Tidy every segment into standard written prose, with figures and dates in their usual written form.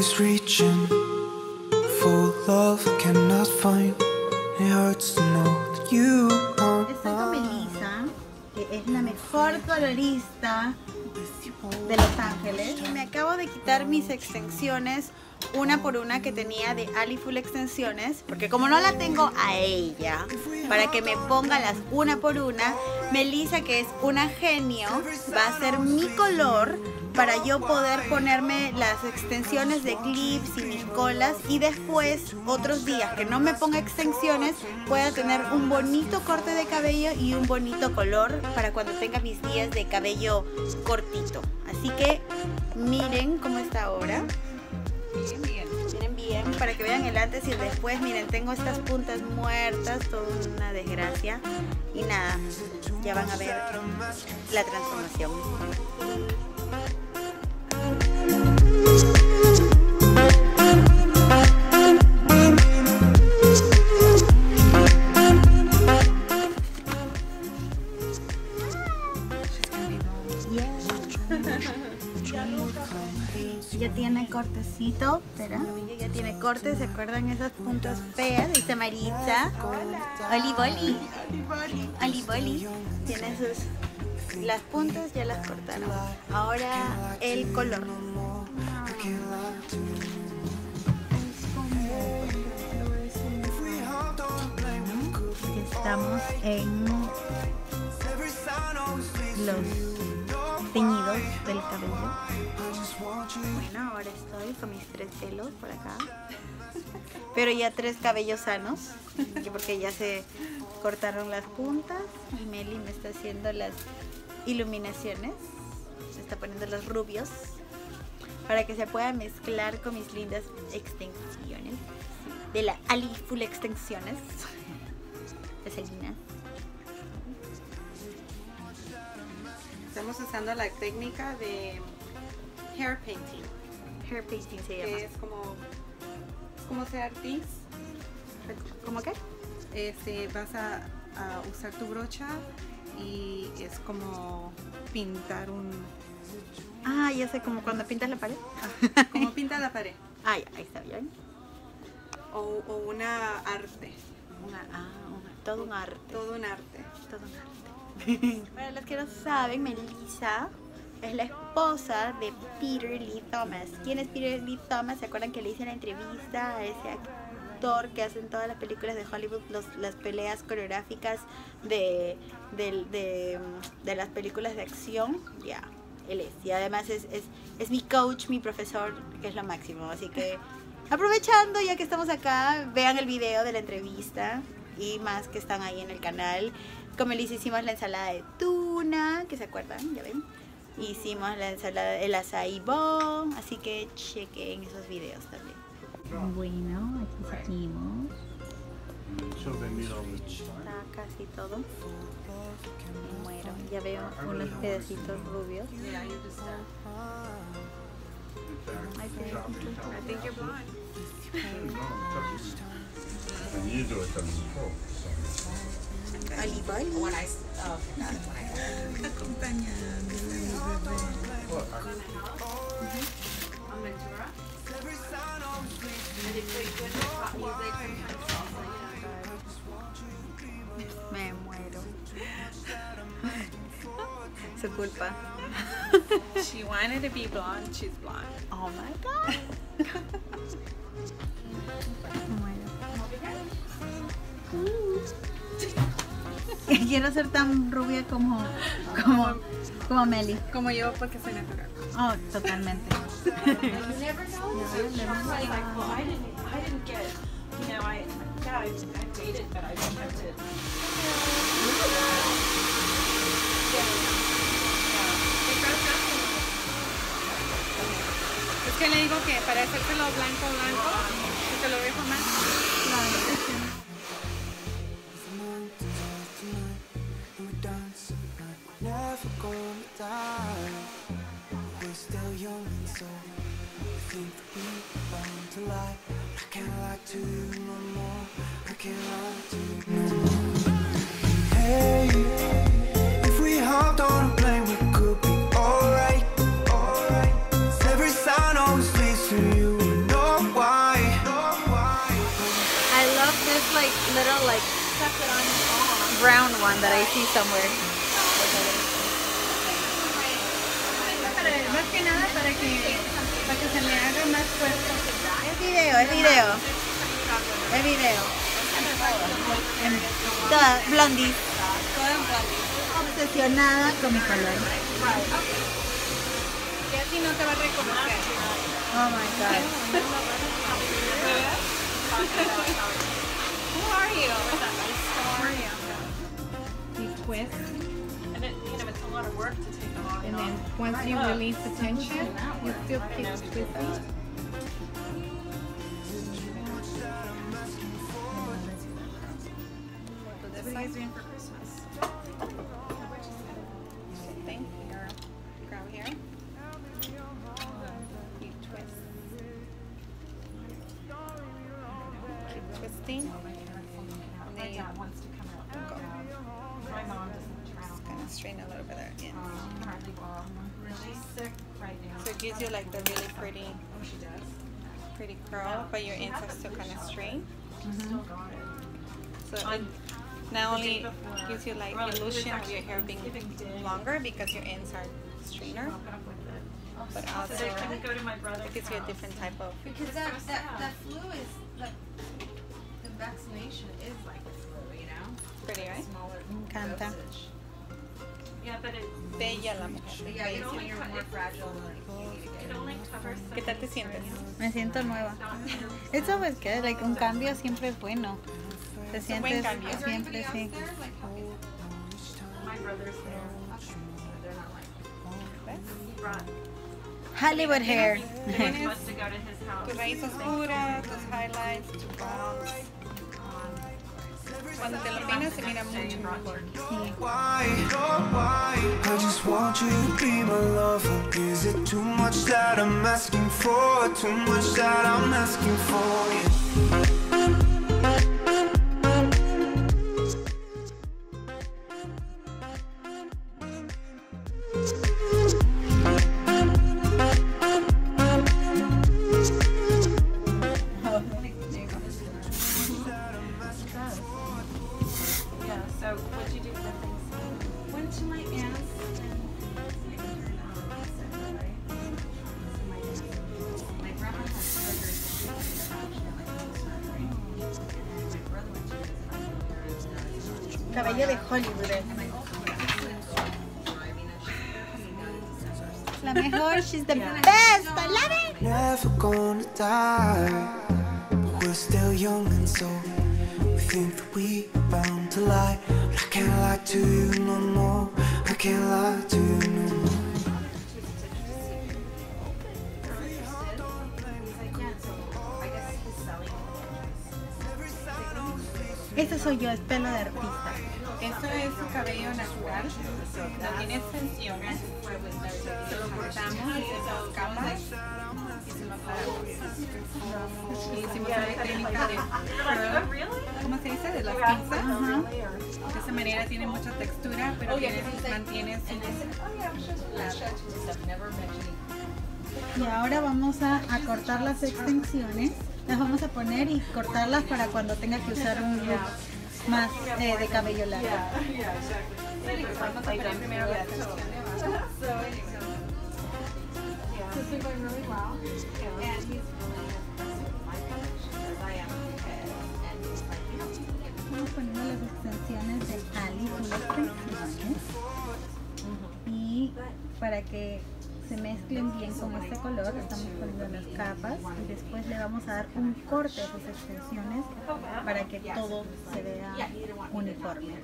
always reaching for love I cannot find. It hurts to know that you are. Estoy con Melissa, que es la mejor colorista de Los Ángeles. Y me acabo de quitar mis extensiones una por una que tenía de Ali Full Extensiones, porque como no la tengo a ella para que me ponga las una por una, Melissa, que es una genio, va a hacer mi color para yo poder ponerme las extensiones de clips y mis colas, y después otros días que no me ponga extensiones pueda tener un bonito corte de cabello y un bonito color para cuando tenga mis días de cabello cortito. Así que miren cómo está ahora. Miren bien, para que vean el antes y el después. Miren, tengo estas puntas muertas, toda una desgracia. Y nada, ya van a ver la transformación. Ya tiene cortecito, espera, ya tiene corte. ¿Se acuerdan esas puntas feas? Dice Maritza. Oli Boli. Tiene las puntas, ya las cortaron. Ahora el color. Estamos en los teñidos del cabello. Bueno, ahora estoy con mis 3 pelos por acá, pero ya 3 cabellos sanos, porque ya se cortaron las puntas. Y Meli me está haciendo las iluminaciones, se está poniendo los rubios para que se pueda mezclar con mis lindas extensiones de la Ali Full Extensiones de Selena. Estamos usando la técnica de hair painting. Hair painting se llama. Que es como ser artista. ¿Cómo qué? Vas a usar tu brocha y es como pintar un... Ah, ya sé, como cuando pintas la pared. Como pinta la pared. Ah, ya, ahí está bien. O una arte. Todo un arte. Todo un arte. Todo un arte. Para los que no saben, Melissa es la esposa de Peter Lee Thomas. ¿Quién es Peter Lee Thomas? ¿Se acuerdan que le hice la entrevista a ese actor que hace en todas las películas de Hollywood las peleas coreográficas de las películas de acción? Ya, él es. Y además es mi coach, mi profesor, que es lo máximo. Así que aprovechando ya que estamos acá, vean el video de la entrevista y más que están ahí en el canal. Con Melissa hicimos la ensalada de tuna, que se acuerdan, ya ven. Hicimos la ensalada, el açaí bowl, así que chequen esos videos también. Bueno, aquí seguimos. Está casi todo. Me muero. Ya veo unos pedacitos rubios. Hay pedacitos. I think you're blonde. Alibal. Me muero. Su culpa. She wanted to be blonde, she's blonde. Oh my god. Me muero. Quiero ser tan rubia como Meli. Como yo, porque soy natural. Oh, totalmente. You never know. Like, well, I didn't get, you know, I dated, but I didn't have to. Es que le digo que para hacérselo blanco, que te lo dejo más. Never gonna die. We're still young and so we think that we want to lie. I can't lie to you no more. I can't lie to you no more. Hey, if we hopped on a plane, we could be alright. Every sign always leads to you. like brown one that I see somewhere. Más que nada para que se le haga más fuerte. Es video, es video. Es video. Toda blondie. Obsesionada con mi color. Y así no te va a reconocer. Oh my god. Who are you? How are you? You twist, And it, you know, it's a lot of work to take them on and and then off. once you release the tension, you still keep twisting. What are you guys doing for Christmas? Same thing. Your crown here. You twist. Keep twisting. And My then you dad wants to come out. My mom doesn't travel. kind of strain a little bit there. Yeah. She's sick right now. So it gives you like the really pretty, Oh, she does? pretty curl, but your ends are still kind of straight. Still got it. So it not only gives you like illusion of your hair being longer because your ends are strainer, but So also they couldn't go to my brother's it gives you a house. different type of. Because that flu is like the vaccination is like the flu, you know? Pretty, right? Smaller encanta. dosage. Yeah, but it, Bella la mujer. But yeah, it's when you're more fragile, like you need to it get only covers some ¿Qué tal te sientes? areas. Me siento nueva. It's always good, like un cambio siempre es bueno. Te Is there sientes anybody siempre else sí. there? Like helping? My brother's there. Okay. They're not like He brought. Hollywood hair. They were supposed to go to his house. Tu raíz oscura, tus highlights, tus browns. Cuando te lo peinas se mira mucho mejor. Sí. Why? I just want you to be my lover. Is it too much that I'm asking for? Too much that I'm asking for? Yeah, so what'd you do for Thanksgiving? Went to my aunt's my grandma had surgery, so she was like surgery. And my brother went to visit my parents. Cabello de Hollywood. And I also went to I mean, she's coming down in December. La mejor, she's the best. I love it. Never gonna die, but we're still young and so we think that we are bound to lie. But I can't lie to you no more. I can't lie to you no more. Ese soy yo, es pelo de artista. Esto es su cabello natural, no tiene extensiones, se lo cortamos y se lo capas y se lo aclaramos. Y hicimos una técnica de curl, Really? ¿cómo se dice? De las pinzas. De esa manera tiene mucha textura, pero mantiene su Y ahora vamos a cortar las extensiones. Las vamos a poner y cortarlas para cuando tenga que usar un look más de cabello largo. Vamos a hacer primero la extensión de abajo. This is going really well. And he's really impressed with my collection as I am with his. And he's like, you know, you can get Estamos poniendo las extensiones de Ali, full extensiones. Y para que se mezclen bien con este color, estamos poniendo las capas y después le vamos a dar un corte a esas extensiones para que todo se vea uniforme.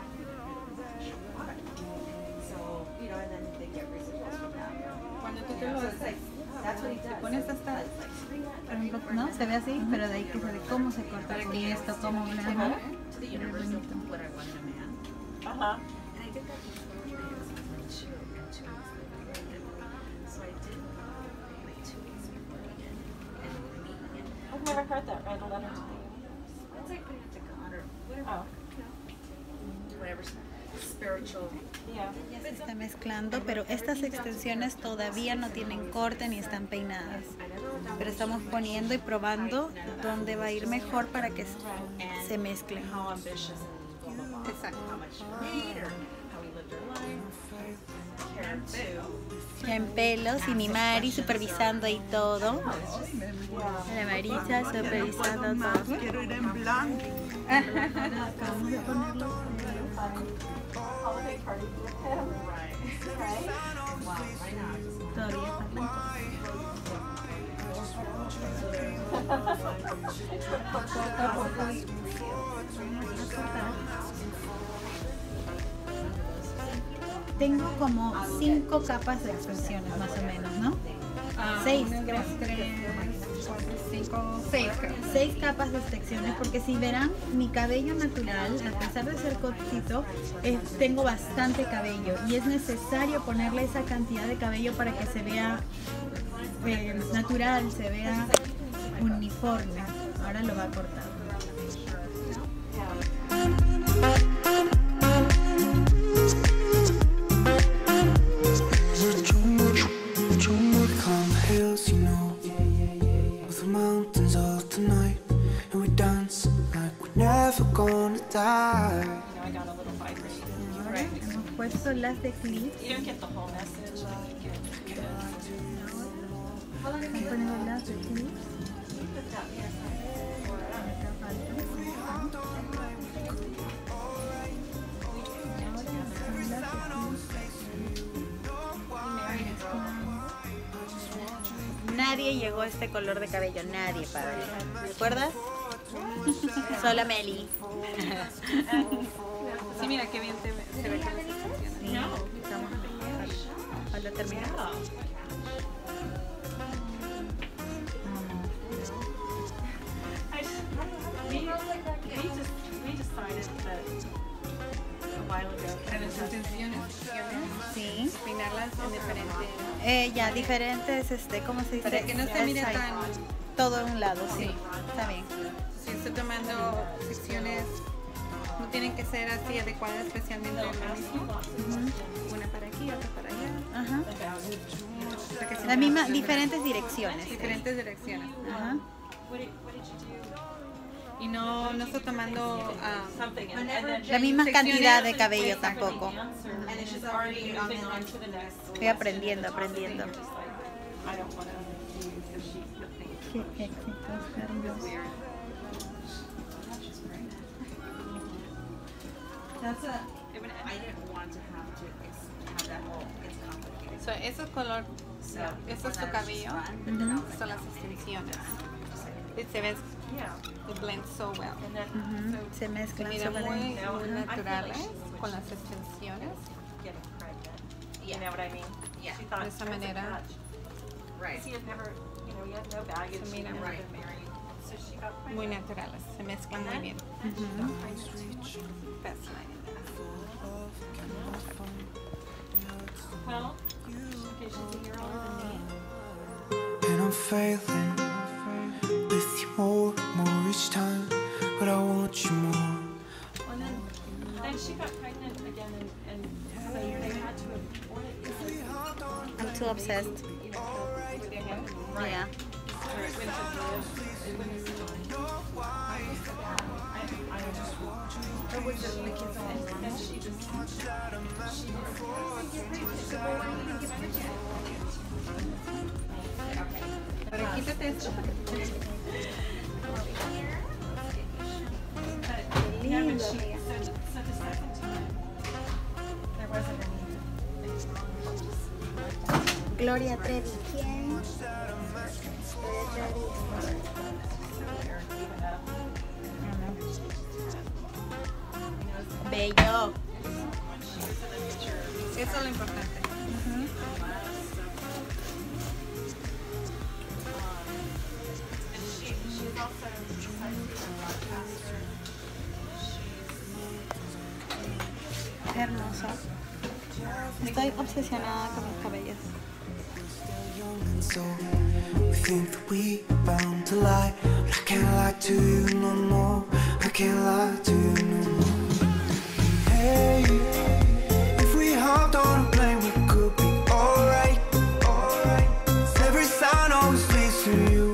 so, you know, and then they get results from that. Cuando tú te lo te pones hasta ¿No? Se ve así, pero de ahí que se ve cómo se corta con esto, cómo una To the universe of what I want in a man. Uh-huh. And I did that before when I was like 2 and 2 weeks before. So I did like 2 weeks before he did. And me and I've never heard that. Write a letter to the it's like putting it to God or whatever, Oh, you know, whatever spiritual. yeah. se está mezclando, pero estas extensiones todavía no tienen corte ni están peinadas. pero estamos poniendo y probando dónde va a ir mejor para que se mezclen. how ambitious and blah, blah, blah. Exacto. How much she made or how we lived our life. Karen too. En pelos y mi Mari supervisando ahí todo. La Marisa supervisando todo. Quiero ir en blanco. Acabamos de ponerlo. Holiday party with him. Right? Wow, right now I just Todavía está blanco. Tengo como 5 capas de expresiones más o menos, ¿no? 6, creo. 6 capas de extensiones, porque si verán, mi cabello natural, a pesar de ser cortito, tengo bastante cabello y es necesario ponerle esa cantidad de cabello para que se vea natural, se vea uniforme. Ahora lo va a cortar. Jungle climb the hills, you know, with the mountains of the night, and we dance like we're never gonna die. now I got a little vibrating. Right. Hemos puesto las de clip. You don't get the whole message. But you get Estamos poniendo las de clip. Nadie llegó a este color de cabello, nadie, padre. ¿Recuerdas? Solo Meli. Sí, mira qué bien se ve con las extensiones. Sí, estamos cuando terminamos. we decided that a while ago. Para las extensiones, Sí. peinarlas en diferente. Ya, diferentes, ¿cómo se dice? Para que no se mire Exacto. tan. Todo a un lado, sí. Está bien. Si estoy tomando secciones, no tienen que ser así adecuadas, especialmente lo mismo. Una para aquí, otra para allá. Ajá. Para que se Las mismas, vean diferentes direcciones. diferentes direcciones. Ajá. What did you do? Y no estoy tomando Something. And then La misma secciones cantidad de cabello tampoco. and it's just already moving on to the next. Estoy aprendiendo, aprendiendo. Just like, I don't want to do the sheet thing. Qué éxito, Carlos. Weird. That's a. I didn't want to have that whole. It's complicated. So, eso es color, So eso es tu cabello. Ujú. Son las extensiones. Y se ve, yeah. it blends so well. And then Ujú. Se Se mezclan mira súper muy, bien. muy naturales con las extensiones. getting pregnant. You know what I mean? Yeah. She thought De esa that's a manera. touch. Right. She had never, you had no baggage. Se She'd mira never muy- been married. So she got pregnant. Muy naturales, se mezclan muy bien. Best line. Well, okay, she's a year older than me. And I'm failing with you more and more each time, but I want you more. Well, then she got pregnant again, and so they had to abort it because, I'm too obsessed. you know, they had Yeah. or it went to live. It went to I don't know. It was just the kids all. And then she just. Pero quítate esto. Yeah, but she, so the second time, there wasn't any. Gloria Trevi. ¿Quién? Bello. Eso es lo importante. And she's also decided to be a broadcaster. Hermoso. Estoy obsesionada con mis cabellos. And so we think that we are bound to lie, but I can't lie to you no more. I can't lie to you no more. Hey, if we hopped on a plane, we could be alright. Every sign always leads to you.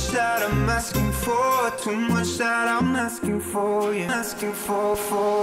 that I'm asking for, too much that I'm asking for, yeah. Asking for.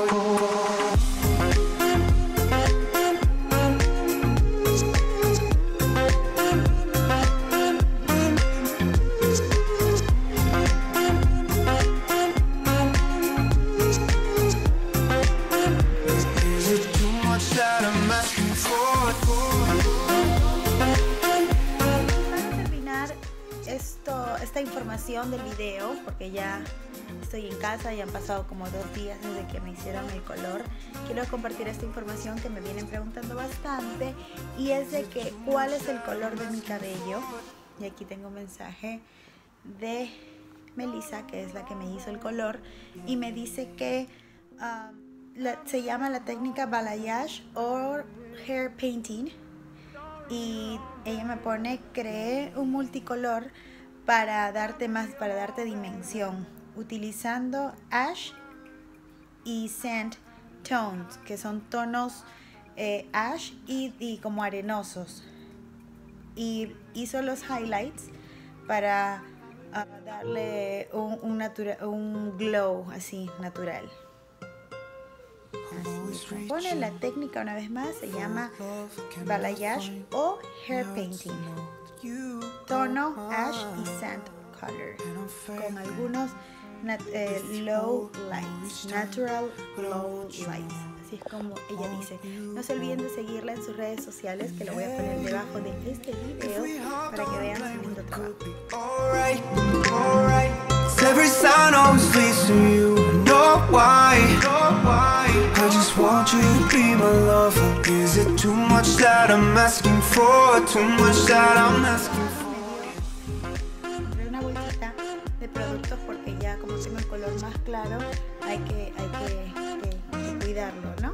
Esta información del video, porque ya estoy en casa y han pasado como 2 días desde que me hicieron el color. Quiero compartir esta información que me vienen preguntando bastante, y es de que cuál es el color de mi cabello. Y aquí tengo un mensaje de Melissa, que es la que me hizo el color, y me dice que se llama la técnica balayage o hair painting, y ella me pone: cree un multicolor para darte dimensión, utilizando ash y sand tones, que son tonos ash y como arenosos, y hizo los highlights para darle un glow así natural. Así pone la técnica una vez más, se llama balayage o hair painting, tono ash y sand color, con algunos low lights, natural low lights. Así es como ella dice. No se olviden de seguirla en sus redes sociales, que lo voy a poner debajo de este video para que vean su lindo trabajo. Every sign always leads to you. Know why? I just want you to be my lover. Is it too much that I'm asking for? Too much that I'm asking for. Compré una bolsita de productos porque ya como tengo el color más claro, hay que cuidarlo, ¿no?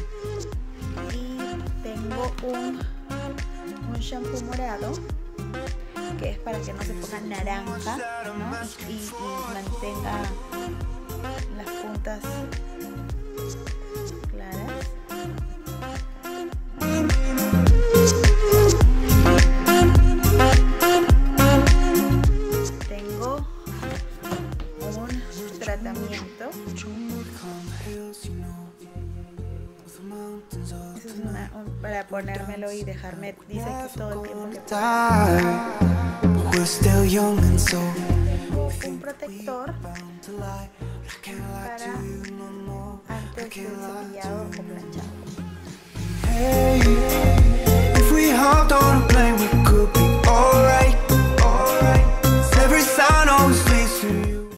Y tengo un shampoo morado, que es para que no se ponga naranja, ¿no? y mantenga las puntas claras. Tengo un tratamiento. Eso es para ponérmelo y dejarme, dice que todo el tiempo que un protector para antes del cepillado o planchado.